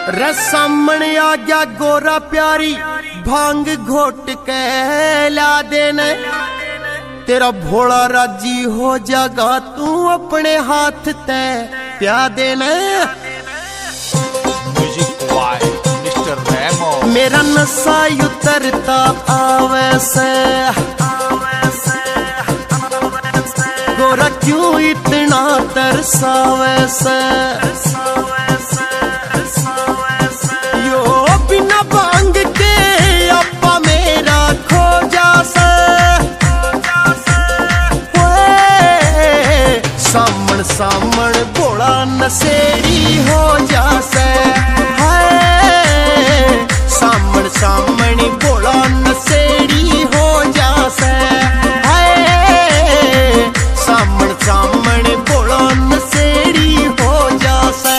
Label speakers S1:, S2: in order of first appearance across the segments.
S1: रसामण आ गया गोरा प्यारी भांग घोट के ला देने तेरा भोला राजी हो जागा तू अपने हाथ ते प्या देने। मेरा नशा उतरता आवे से गोरा क्यों इतना तरसावे से यो बिना भांग के अपा मेरा खो जा से सामण सामण भोला नशेड़ी हो जा से सामण सामण भोला नशेड़ी हो जा से सामण सामण भोला नशेड़ी हो जा से।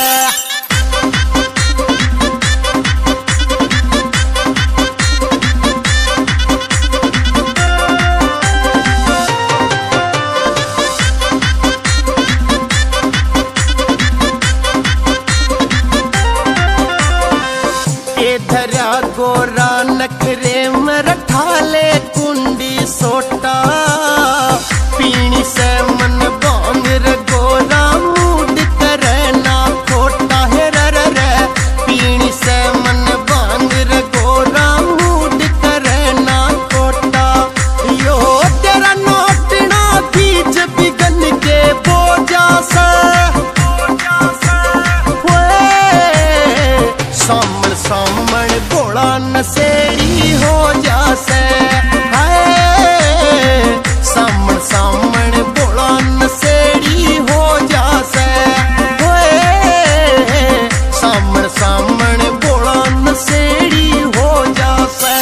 S1: धरा गोरा नखरे में रठाले कुंडी सोटा पीनी से मन बांग रे गोरा मूड करे ना खोटा है रे पीनी से मन बांग रे गोरा मूड करे ना खोटा यो तेरा नोटना बीच बिगन के बोझा से सामण सामण भोला नशेड़ी हो जा से सामण सामण भोला नशेड़ी हो जा से सामण सामण भोला नशेड़ी हो जा से।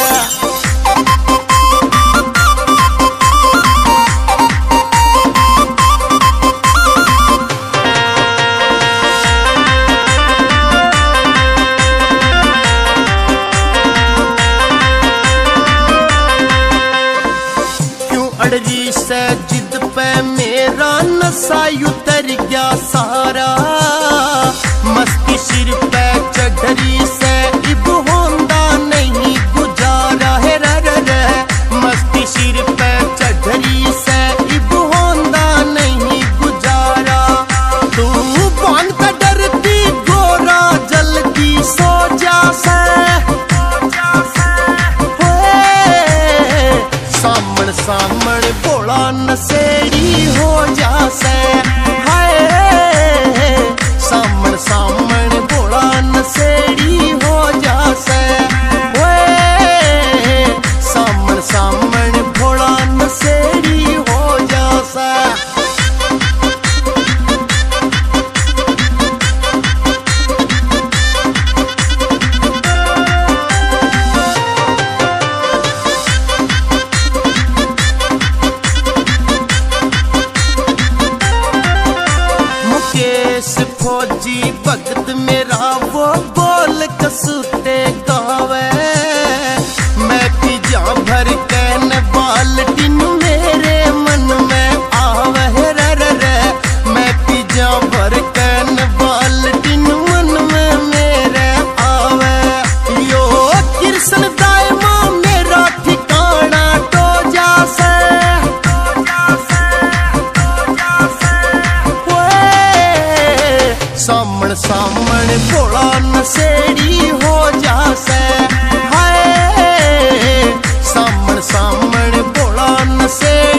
S1: अड़जी से जिद पे मेरा नशा उतर गया सारा मस्ती सिर पे चढ़ी से इब होंदा नहीं गुजारा है रे मस्ती सिर पे चढ़ी से इब होंदा नहीं गुजारा तू बांध का डरती गोरा जल्दी सो जा से सामण सामण भोला नशेड़ी हो जा से सामण सामण भोला नशेड़ी हो जा से सामण सामण भोला नशेड़ी हो जा से। फौजी भगत मेरा वो बोल कसूते गावे मैं पिजा भर के न बाल्टीन मेरे मन में आवे रे मैं पिजा भर के न बाल्टीन मन में मेरे आवे यो कृष्ण दायमा मेरा ठिकाना तो जा से सामण सामण भोला नशेड़ी हो जा से सामण सामण भोला नशेड़ी